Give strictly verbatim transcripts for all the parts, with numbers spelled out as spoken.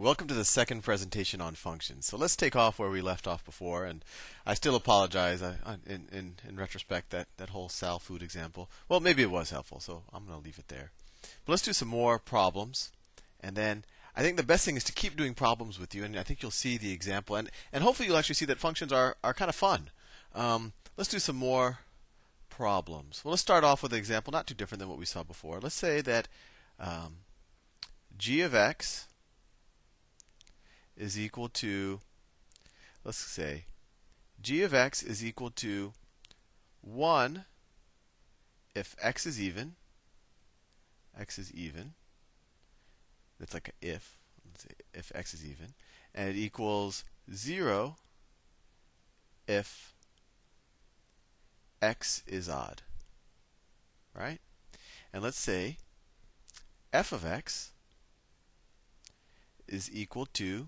Welcome to the second presentation on functions. So let's take off where we left off before, and I still apologize I, I, in, in, in retrospect that, that whole Sal food example. Well, maybe it was helpful, so I'm going to leave it there. But let's do some more problems, and then I think the best thing is to keep doing problems with you, and I think you'll see the example, and, and hopefully you'll actually see that functions are, are kind of fun. Um, let's do some more problems. Well, let's start off with an example not too different than what we saw before. Let's say that um, g of x is equal to, let's say, g of x is equal to one if x is even. X is even. That's like a if. Let's say if x is even. And it equals zero if x is odd. Right? And let's say f of x is equal to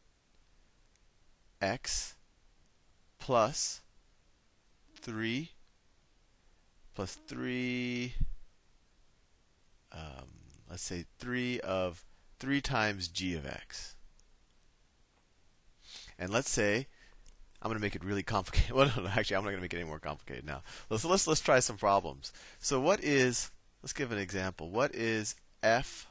x plus three plus three, um, let's say three of three times g of x. And let's say I'm going to make it really complicated. Well, no, no, actually, I'm not going to make it any more complicated now. So let's let's try some problems. So what is? Let's give an example. What is f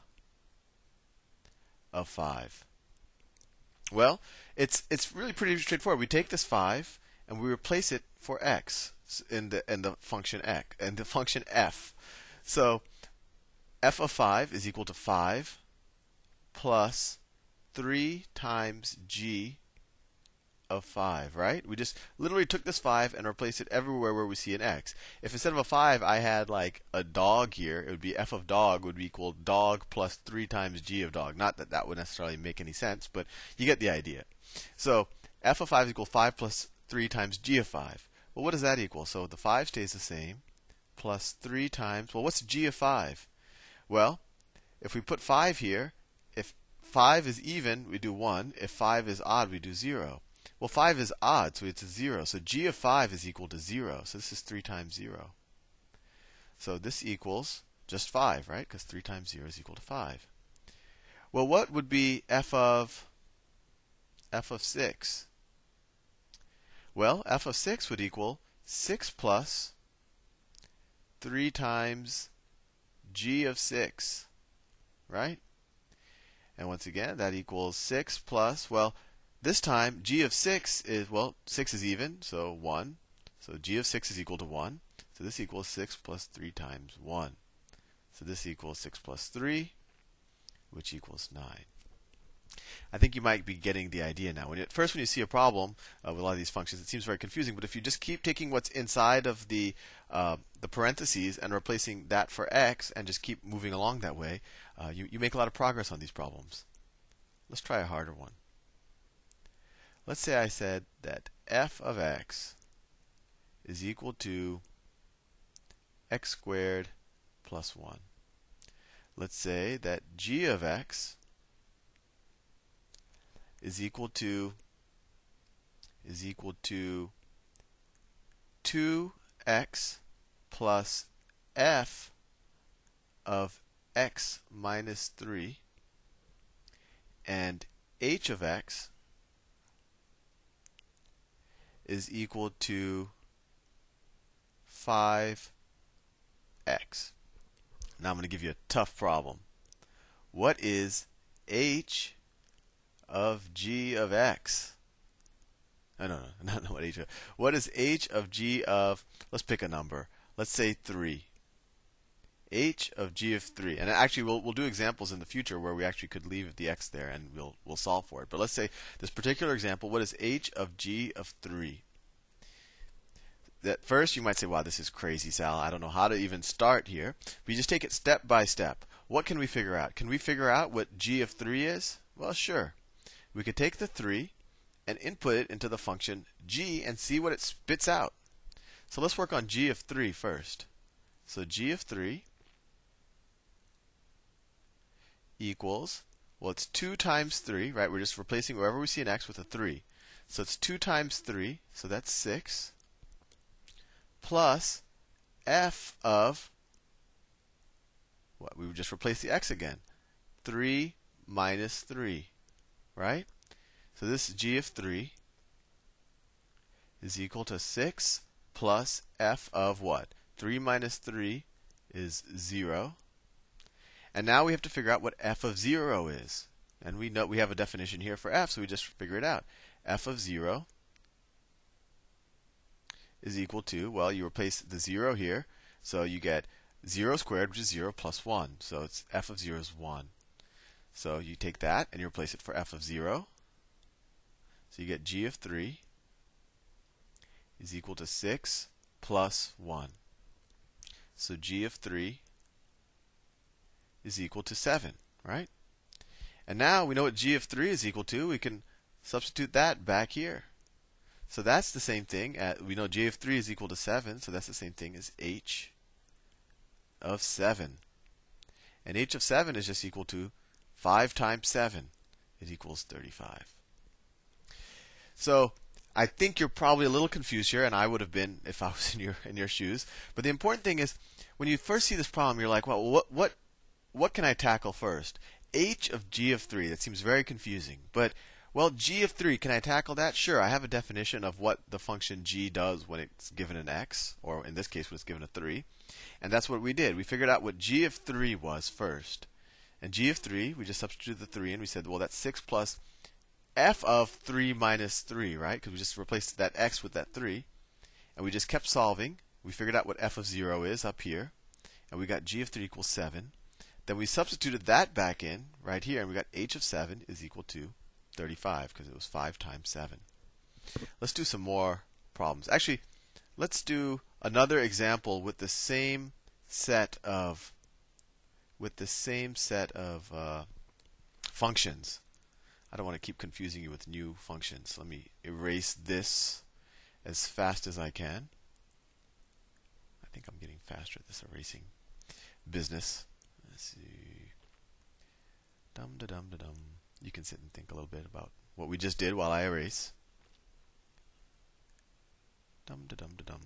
of five? Well, it's it's really pretty straightforward. We take this five and we replace it for x in the in the function x and the function f. So f of five is equal to five plus three times g of five, right? We just literally took this five and replaced it everywhere where we see an x. If instead of a five I had like a dog here, it would be f of dog would be equal dog plus three times g of dog. Not that that would necessarily make any sense, but you get the idea. So f of five is equal to five plus three times g of five. Well, what does that equal? So the five stays the same, plus three times, well, what's g of five? Well, if we put five here, if five is even, we do one. If five is odd, we do zero. Well, five is odd, so it's a zero. So g of five is equal to zero. So this is three times zero. So this equals just five, right? Because three times zero is equal to five. Well, what would be f of f of six? Well, f of six would equal six plus three times g of six, right? And once again, that equals six plus, well, this time, g of six is, well, six is even, so one. So g of six is equal to one. So this equals six plus three times one. So this equals six plus three, which equals nine. I think you might be getting the idea now. When you, at first, when you see a problem uh, with a lot of these functions, it seems very confusing. But if you just keep taking what's inside of the uh, the parentheses and replacing that for x, and just keep moving along that way, uh, you, you make a lot of progress on these problems. Let's try a harder one. Let's say I said that f of x is equal to x squared plus one. Let's say that g of x is equal to is equal to two x plus f of x minus three, and h of x is equal to five x. Now I'm going to give you a tough problem. What is h of g of x? No, no, no, not what h of. What is h of g of, let's pick a number. Let's say three. H of g of three. And actually, we'll, we'll do examples in the future where we actually could leave the x there and we'll, we'll solve for it. But let's say this particular example, what is h of g of three? At first, you might say, wow, this is crazy, Sal. I don't know how to even start here. But you just take it step by step. What can we figure out? Can we figure out what g of three is? Well, sure. We could take the three and input it into the function g and see what it spits out. So let's work on g of three first. So g of three equals, well, it's two times three, right? We're just replacing wherever we see an x with a three. So it's two times three, so that's six, plus f of, what? We would just replace the x again. three minus three. right? So this g of three is equal to six plus f of what? three minus three is zero. And now we have to figure out what f of zero is. And we know we have a definition here for f, so we just figure it out. F of zero is equal to, well, you replace the zero here, so you get zero squared, which is zero, plus one. So it's f of zero is one. So you take that and you replace it for f of zero. So you get g of three is equal to six plus one. So g of three is equal to seven, right? And now we know what g of three is equal to. We can substitute that back here. So that's the same thing. At, we know g of three is equal to seven, so that's the same thing as h of seven. And h of seven is just equal to five times seven. It equals thirty-five. So I think you're probably a little confused here, and I would have been if I was in your in your shoes. But the important thing is, when you first see this problem, you're like, well, what what what can I tackle first? H of g of three. That seems very confusing. But well, g of three, can I tackle that? Sure, I have a definition of what the function g does when it's given an x, or in this case, when it's given a three. And that's what we did. We figured out what g of three was first. And g of three, we just substituted the three, and we said, well, that's six plus f of three minus three, right? Because we just replaced that x with that three. And we just kept solving. We figured out what f of zero is up here. And we got g of three equals seven. Then we substituted that back in right here, and we got h of seven is equal to thirty-five, because it was five times seven. Let's do some more problems. Actually, let's do another example with the same set of with the same set of uh, functions. I don't want to keep confusing you with new functions. Let me erase this as fast as I can. I think I'm getting faster at this erasing business. Let's see. Dum da dum da dum. You can sit and think a little bit about what we just did while I erase. Dum da dum da dum.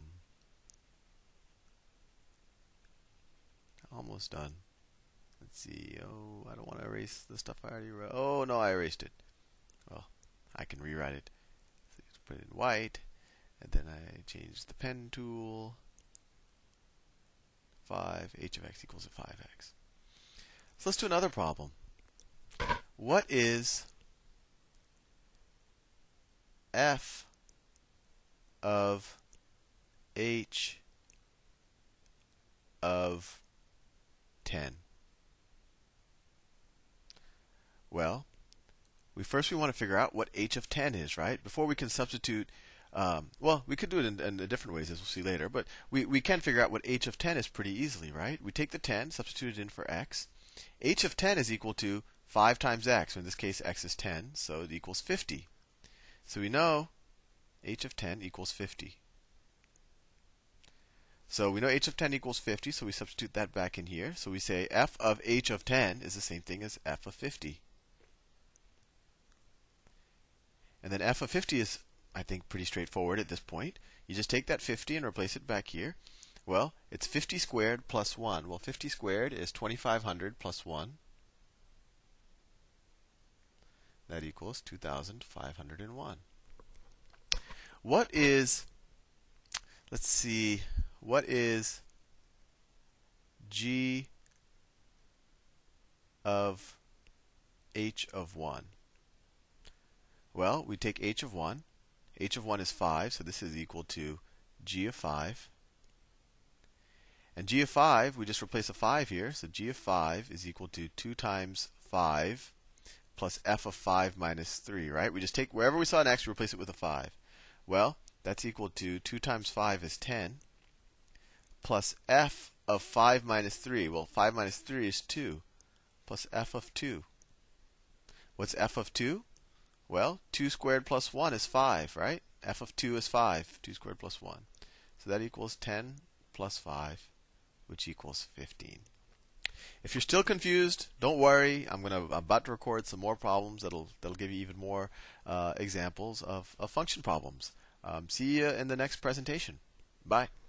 Almost done. Let's see. Oh, I don't want to erase the stuff I already wrote. Oh, no, I erased it. Well, I can rewrite it. So just put it in white, and then I change the pen tool. five, h of x equals to five x. So let's do another problem. What is f of h of ten? Well, we first we want to figure out what h of ten is, right? Before we can substitute, um, well, we could do it in, in different ways, as we'll see later, but we, we can figure out what h of ten is pretty easily, right? We take the ten, substitute it in for x. H of ten is equal to five times x. In this case, x is ten, so it equals fifty. So we know h of ten equals fifty. So we know h of ten equals fifty, so we substitute that back in here. So we say f of h of ten is the same thing as f of fifty. And then f of fifty is, I think, pretty straightforward at this point. You just take that fifty and replace it back here. Well, it's fifty squared plus one. Well, fifty squared is twenty-five hundred plus one. That equals two thousand five hundred one. What is, let's see, what is g of h of one? Well, we take h of one. H of one is five, so this is equal to g of five. And g of five, we just replace a five here. So g of five is equal to two times five plus f of five minus three, right? We just take wherever we saw an x, we replace it with a five. Well, that's equal to two times five is ten plus f of five minus three. Well, five minus three is two plus f of two. What's f of two? Well, two squared plus one is five, right? F of two is five. two squared plus one. So that equals ten plus five, which equals fifteen. If you're still confused, don't worry. I'm gonna I'm about to record some more problems that'll that'll give you even more uh, examples of, of function problems. Um, see you in the next presentation. Bye.